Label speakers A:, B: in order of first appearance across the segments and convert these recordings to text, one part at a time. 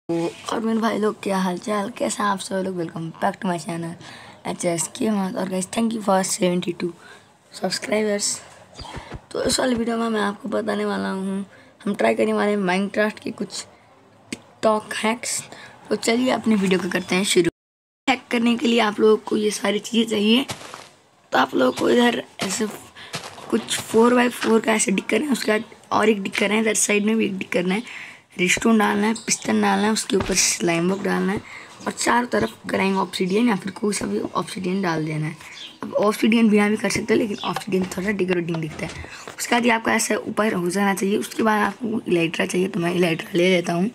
A: और मेरे भाई लोग, क्या हाल चाल, कैसे हैं आप सब लोग। Welcome back to my channel HSK। और guys, thank you for 72 subscribers. तो इस वाली वीडियो में मैं आपको बताने वाला हूँ, हम ट्राई करने वाले हैं माइनक्राफ्ट के कुछ टिकटॉक हैक्स। तो चलिए अपनी वीडियो को करते हैं शुरू। हैक करने के लिए आप लोगों को ये सारी चीज़ें चाहिए। तो आप लोगों को इधर ऐसे कुछ 4x4 का ऐसे डिक करना है, उसके बाद और एक डिक करना है, इधर साइड में भी एक डिक करना है, रिस्टोन डालना है, पिस्टन डालना है, उसके ऊपर स्लाइम बॉक्स डालना है और चारों तरफ कराएंगे ऑब्सीडियन या फिर कोई सा भी ऑब्सीडियन डाल देना है। अब ऑब्सीडियन भी यहाँ भी कर सकते हैं, लेकिन ऑब्सीडियन थोड़ा डेकोरेटिंग दिखता है। उसके बाद ये आपका ऐसा ऊपर हो जाना चाहिए। उसके बाद आपको इलाइट्रा चाहिए, तो मैं इलाइट्रा ले लेता हूँ।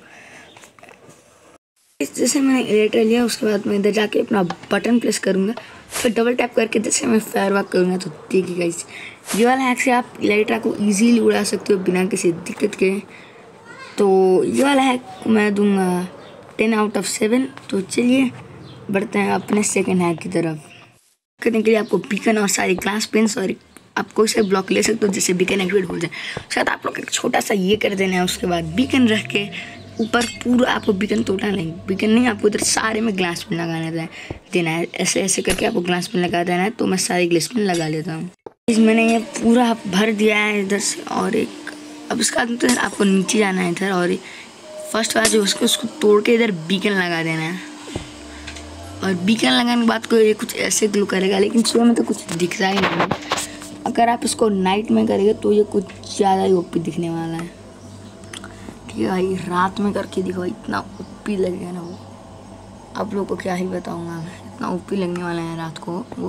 A: जैसे मैंने इलाइट्रा लिया, उसके बाद मैं इधर जाके अपना बटन प्रेस करूँगा, फिर डबल टैप करके जैसे मैं फायर वर्क करूँगा। तो देखिए गाइस, ये वाला हैक से आप इलाइट्रा को ईजीली उड़ा सकते हो बिना किसी दिक्कत के। तो ये वाला हैक मैं दूंगा 10/7। तो चलिए बढ़ते हैं अपने सेकंड हैक की तरफ। करने के लिए आपको बीकन और सारी ग्लास पेन्स और आप कोई सा ब्लॉक ले सकते हो जिससे बीकन एक्टिवेट हो जाए। शायद आप लोग एक छोटा सा ये कर देना है। उसके बाद बीकन रख के ऊपर पूरा आपको बीकन तोड़ना नहीं, बीकन नहीं, आपको इधर सारे में ग्लास पेन लगाना देना है। ऐसे ऐसे करके आपको ग्लास पेन लगा देना है। तो मैं सारी ग्लास पेन लगा लेता हूँ। मैंने ये पूरा भर दिया है इधर से। और एक अब इसका तो आपको नीचे जाना है इधर, और फर्स्ट वाला जो उसको तोड़ के इधर बीकन लगा देना है। और बीकन लगाने के बाद को ये कुछ ऐसे ग्लो करेगा, लेकिन सुबह में तो कुछ दिख रहा ही नहीं। अगर आप इसको नाइट में करेंगे तो ये कुछ ज़्यादा ही ओपी दिखने वाला है। ठीक है भाई, रात में करके दिखो, इतना ओपी लगेगा ना वो, आप लोग को क्या ही बताऊँगा मैं, इतना ओपी लगने वाला है रात को वो।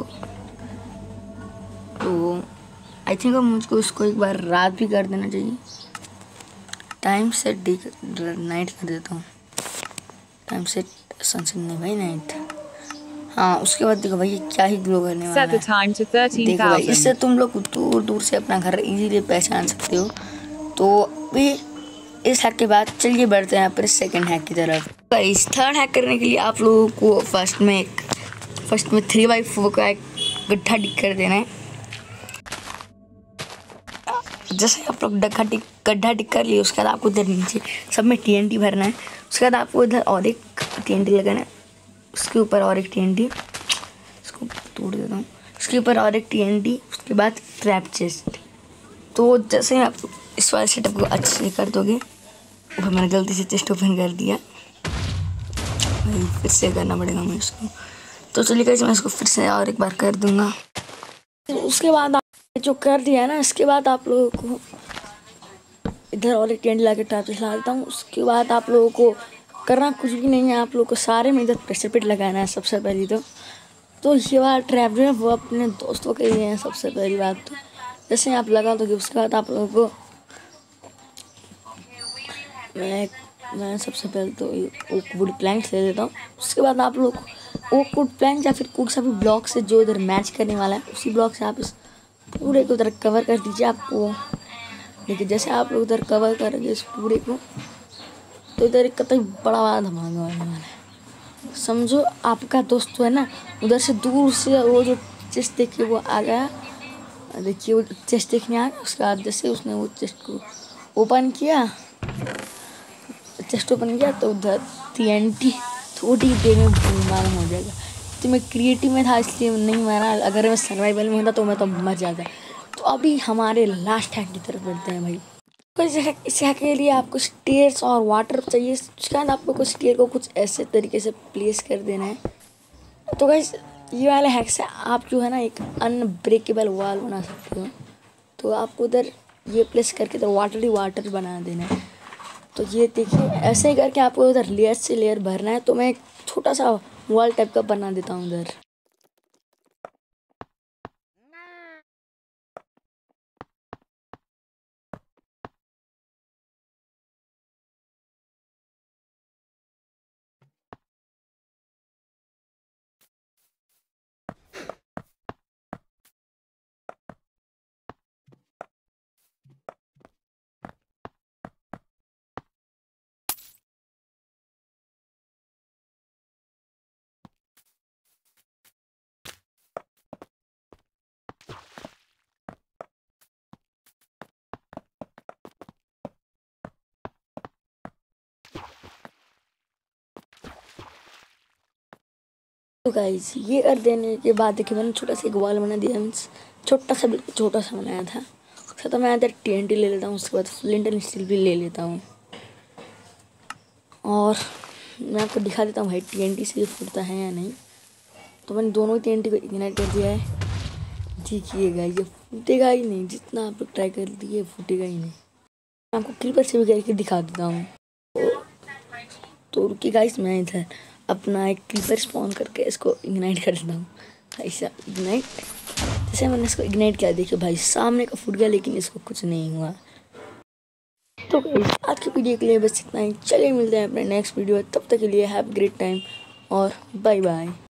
A: तो आई थिंक मुझको उसको एक बार रात भी कर देना चाहिए। टाइम सेट नाइट कर देता हूँ। टाइम सेट सनसेट नहीं भाई, नाइट। हाँ, उसके बाद देखो भाई ये क्या ही ग्लो करने वाला है। देखो भाई, इससे तुम लोग दूर दूर से अपना घर इजीली पहचान सकते हो। तो भी इस हैक के बाद चलिए बढ़ते हैं अपने सेकंड हैक की तरफ। इस थर्ड हैक करने के लिए आप लोगों को फर्स्ट में 3x4 का एक गड्ढा डिक कर देना है। जैसे आप लोग गड्ढा डिक कर लिए, उसके बाद आपको इधर नीचे सब में TNT भरना है। उसके बाद आपको इधर और एक TNT लगाना है, उसके ऊपर और एक TNT, इसको तोड़ देता हूँ, उसके ऊपर और एक TNT, उसके बाद ट्रैप चेस्ट। तो जैसे आप इस वाले सेटअप को अच्छे से कर दोगे, वो मैंने गलती से चेस्ट ओपन कर दिया, फिर से करना पड़ेगा मैं इसको। तो चलिए कैसे मैं इसको फिर से और एक बार कर दूँगा। उसके बाद जो कर दिया है ना, इसके बाद आप लोगों को इधर और एक टेंट लाके ट्रैप चला देता हूँ। उसके बाद आप लोगों को करना कुछ भी नहीं है, आप लोगों को सारे में इधर प्रेशर पिट लगाना है सबसे पहली तो ये वाला ट्रैप जो है वो अपने दोस्तों के लिए है। सबसे पहली बात तो जैसे आप लगा दोगे, उसके बाद आप लोगों को मैं सबसे पहले तो ओक वुड प्लैंक्स ले लेता हूँ। उसके बाद आप लोग ओक वुड प्लैंक या फिर कोई सा भी ब्लॉक से जो इधर मैच करने वाला है, उसी ब्लॉक से आप इस पूरे को इधर कवर कर दीजिए। आपको लेकिन जैसे आप लोग इधर कवर करेंगे इस पूरे को, तो इधर एक कतई बड़ा वाला धमाका होने वाला है। समझो आपका दोस्त है ना, उधर से दूर से वो जो चेस्ट देख के वो आ गया। देखिए वो चेस्ट देखने आ गया। उसके बाद जैसे उसने वो चेस्ट को ओपन किया, तो उधर TNT थोड़ी देर में मालूम हो जाएगा। तो मैं क्रिएटिव में था इसलिए नहीं मारा, अगर मैं सर्वाइवल में होता तो मैं तो मर जाता। तो अभी हमारे लास्ट हैक की तरफ बढ़ते हैं भाई। तो इस हैक के लिए आपको स्टेयर्स और वाटर चाहिए। उसके बाद आपको कुछ स्टेयर को कुछ ऐसे तरीके से प्लेस कर देना है। तो गाइस, ये वाले हैक से आप जो है ना एक अनब्रेकेबल वॉल बना सकते हो। तो आपको उधर ये प्लेस करके तो वाटर ही वाटर बना देना है। तो ये देखिए, ऐसे ही करके आपको उधर लेयर से लेयर भरना है। तो मैं एक छोटा सा वॉल टाइप का बना देता हूँ उधर। तो गाइस ये कर देने के बाद देखिए मैंने छोटा सा एक वॉल बना दिया, मीन्स छोटा सा, बिल्कुल छोटा सा बनाया था। उसके तो मैं इधर TNT ले लेता हूँ, उसके बाद फ्लिंट एंड स्टील भी ले लेता हूँ। और मैं आपको दिखा देता हूँ भाई TNT से ये फूटता है या नहीं। तो मैंने दोनों TNT को इग्नाइट कर दिया है। देखिएगा ये फूटेगा ही नहीं, जितना आप लोग ट्राई कर दिए फूटेगा ही नहीं। मैं आपको क्रीपर से भी करके दिखा देता हूँ। तो रुकिए गाइस, मैं इधर अपना एक क्रीपर स्पॉन करके इसको इग्नाइट कर देता हूँ। ऐसा इग्नाइट, जैसे मैंने इसको इग्नाइट किया, देखिए भाई सामने का फूट गया, लेकिन इसको कुछ नहीं हुआ। तो गाइस आज की वीडियो के लिए बस इतना ही। चलिए मिलते हैं अपने नेक्स्ट वीडियो, तब तक के लिए हैव ग्रेट टाइम और बाय बाय।